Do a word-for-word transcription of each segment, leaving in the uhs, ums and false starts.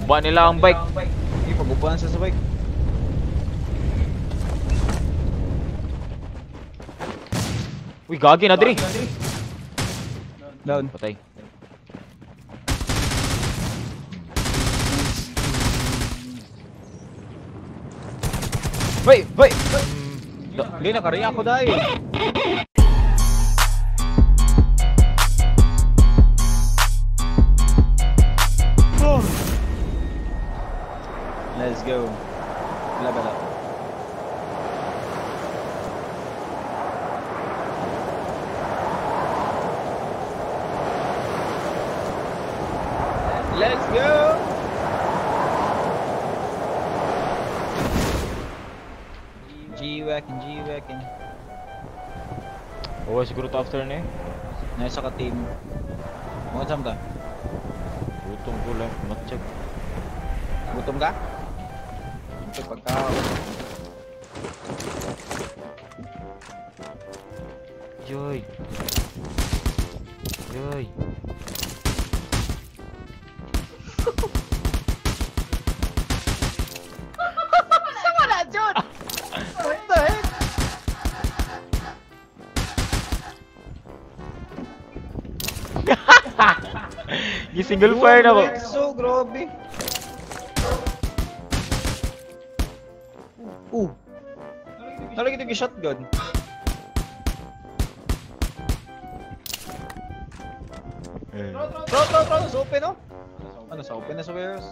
guba nila ang bike. Hindi, pagubahan sa sa bike. Uy, gagi na diri. Down. Patay. Bay, bay. Da- Hindi, nakariya ako dahil. Let's go. Level up. Let's go. G-Wacken, G-Wacken. Oh, siguro to after na eh. Nasa ka team. Mga saan ka? Gutom ko lang, matcheck. Gutom ka? Ito pagkaon. Joy. Joy. Sama na, John! What the heck? Gi-single fire na ko. So, grabe. Uh. Nalagay ito yung shotgun. Eh. Bro, bro, bro, sa open, no? Ano, sa open na sa warehouse?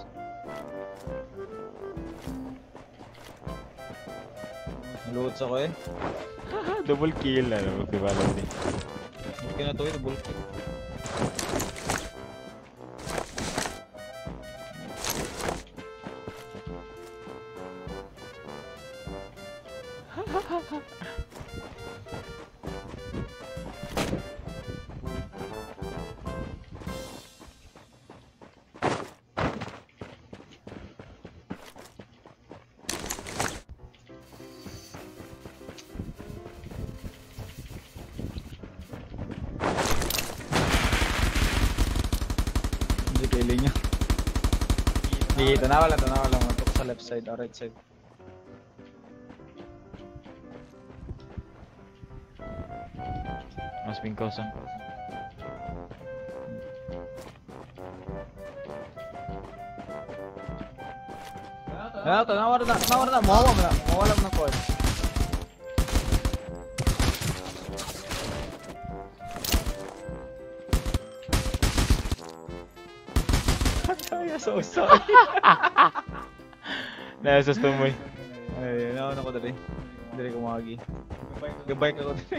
Naluhod ako eh. Double kill na, magpibalad din. Okay na to eh, double kill. Hindi pili niya. Hindi, tanawa lang, tanawa lang. Matok sa left side or right side. Mas pingkausan. Tanawa, tanawa na, tanawa na, mawawa mo na. Mawala mo na call. I'm so sorry. Nasa tumoy. Ay, naon ako dali. Dali ko magi. Gabike ako dali.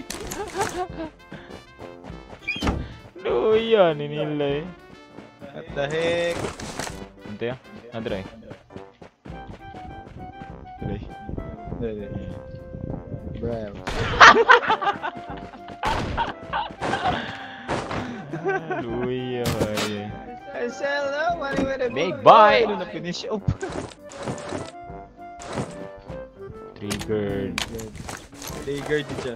No, yan, inilay. What the heck? Ante ya? Andre. Andre. Dali. Bro. Luya, ay. I said hello, money with a Big boy. Ano na finish up? Triggered. Triggered siya.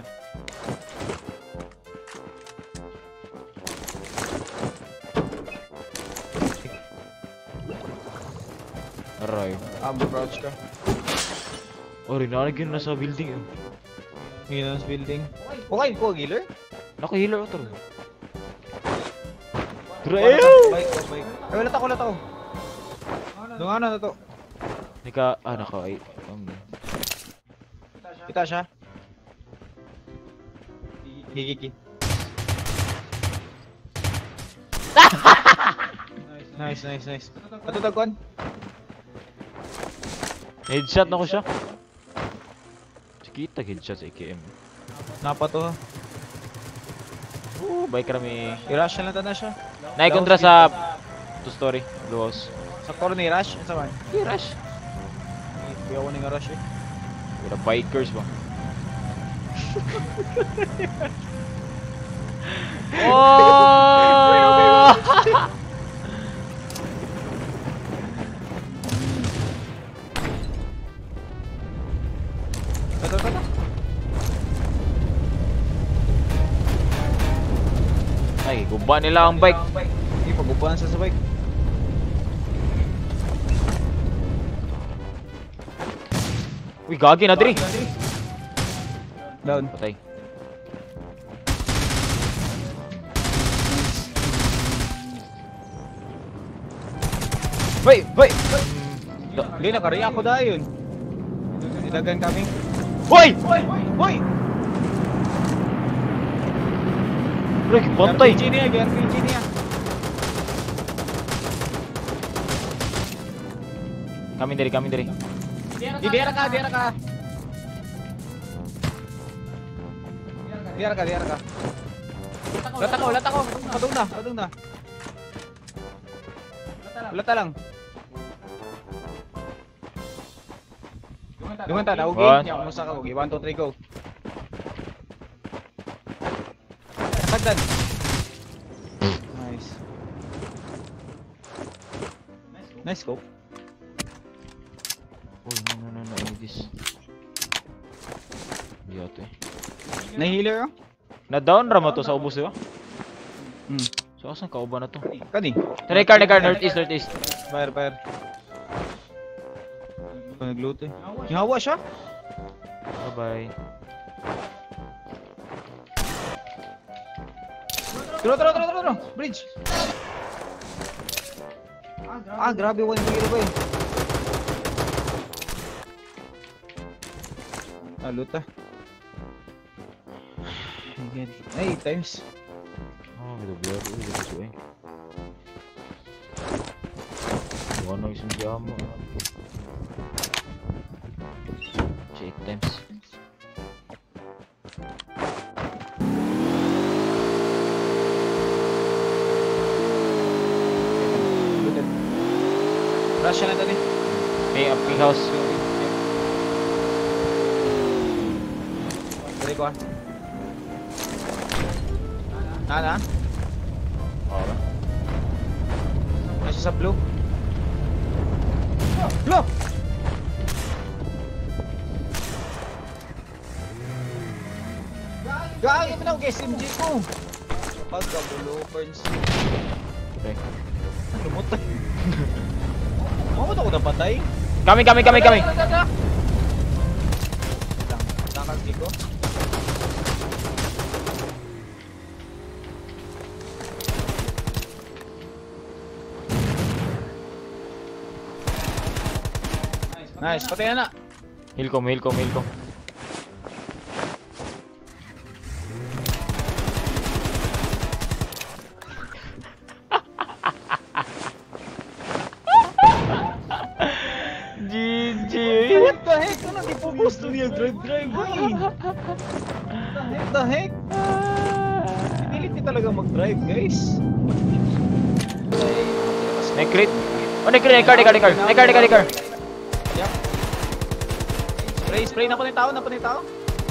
Aray. Ambo crouch ka. Oh, rinarig yun nasa building. eh. Ngayon sa building. Okay, ko healer? Naka-healer ako taro. Bike, Trail! bike, bike. Ay, wala ako, wala ako. Dunga na na to. Nika, ah, naka, ay, um, Kita siya. Gigiki. Nice, nice, nice. Patutagkuan. headshot na ko siya. Kita headshot sa A K M. Napa to ha. Oh, bike kami. I-rush na lang na siya. Naikontra sa two story, blue house. Sa core ni rush, sa man. I-rush. Hindi ako ning rush eh. Wala bikers ba? Oh! Ito, ito, ito. Ay, guba nila ang bike. Hindi, pagubahan sa sa bike. Uy, gagi na diri. Down. Patay. Wait, wait. Hindi, nakariya ako dahil yun. Nilagan kami. Hoy! Hoy! Bro, bantay. R P G niya, R P G niya. Kami diri, kami diri. Diara ka, diara ka. Diara ka, diara ka. Lata ko, lata ko. Padung na, padung na. Lata lang. Dungan ta, daugin. One. Nya kumusta ka? Okay, one, two, three, go. Sagdan. Nice. Nice scope. Uy, no, no, no, no, I need this. Biyote. Na-healer oh? Na-down rama to sa ubos, di ba? Hmm. So, asan kauba na to? Kani. Try car, car, northeast, northeast. Fire, fire. Ano nagloot eh? Hinawa siya? Bye-bye. Turo, turo, turo, turo! Bridge! Ah, grabe, one hero ba yun? Ah, loot ah. Ay, times. Oh, gitu biar udah gitu eh. Ano isang jamo. Eight times. Rush na tadi. May up pink house. Dari ko ah. Nana? Ora. Nasa sa blue. Blue! Gagi mo na ang S M G ko! Pagkabulo, Burns. Okay. Lumot na. Mamot ako napatay. Kami, kami, kami, kami. Takag di ko. Nice, patay na na. Heal ko, heal ko, heal ko. G G. What the heck? Ano di po gusto niya drive drive boy? What the heck? Pinilit niya talaga mag-drive, guys. May crit. Oh, may crit, may car, may car, may car. May car, may car, may car. Yep. Spray, spray na po ng tao, na po ng tao.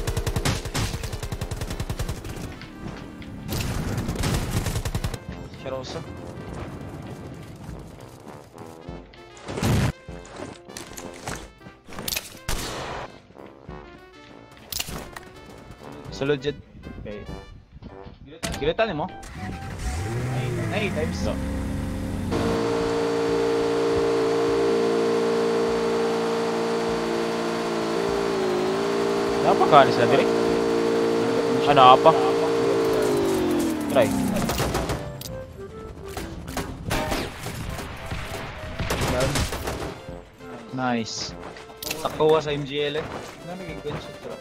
Sharosa. Sulod dyan. Okay. Gilitan mo? Ay, times. No. Apa ka sila diri? Ano apa? Try. Nice. Takwa sa M G L eh. Ano naging gunshot bro?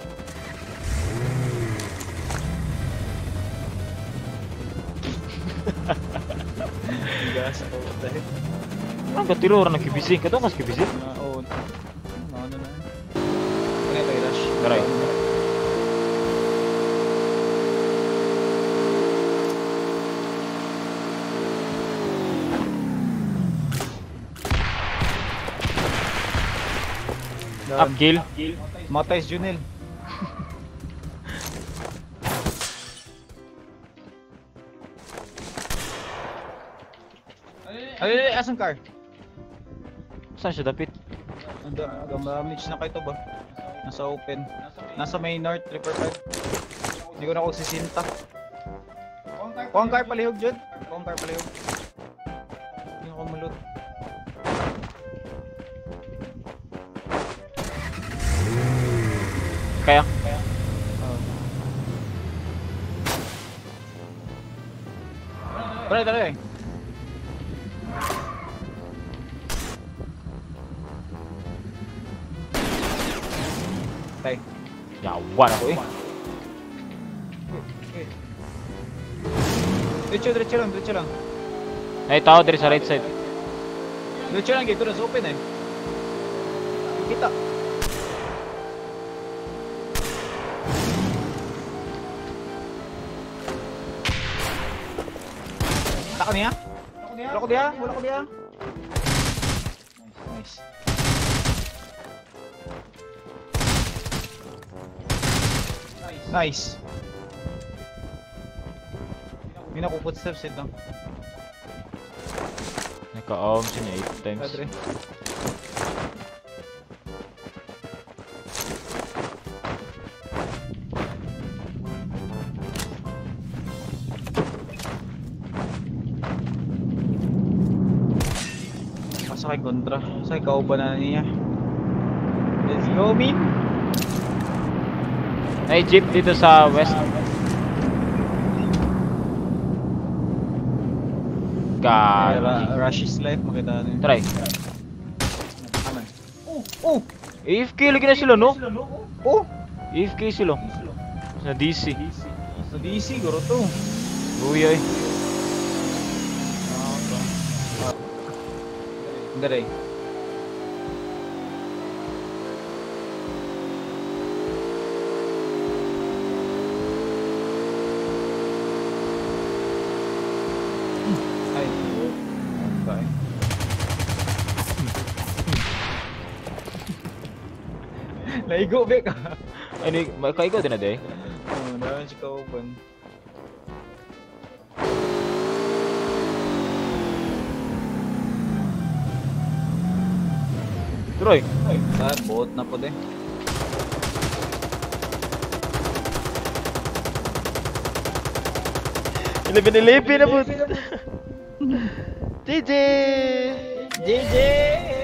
Gas ako dahil. Ang gatiro orang nakibisi. Kato mas kibisi. Na oh. Ano na? Kaya tayo rush. Taray. Up kill. Matay si Junel. Ay, ay, ay, asan car? Saan siya dapit? Damage na kayo to ba? Nasa open. Nasa may north, three four five. Hindi ko na ako sisinta. Kuwang car palihog dyan. Kuwang car palihog. Hindi ako malot. Kaya? Oh. Tara, tara eh. Tay. Yawan ako eh. Diretso, diretso lang, diretso lang. Ay, tao diri sa right side. Diretso lang, gate doors open eh. Kita. Taka niya? Wala ko diya? Wala ko diya? Nice. Nice. May nakuput steps ito. Naka-ohm siya niya eight times. Padre. Pasakay kontra. Pasakay kauban na niya. Let's go, Min! May jeep dito sa west. God. Rush is life, makita na yun. Try. Aman. Oh! Oh! A F K lagi na sila, no? Oh! A F K sila. Sa D C. Sa D C, guro to. Uy, ay. Dari. Ay. Okay. Laigo be ka. Ano, makaikaw din na day? Oh, dahil si kauban. Troy. Ah, bot na po din. eleven eleven na po. J J! J J!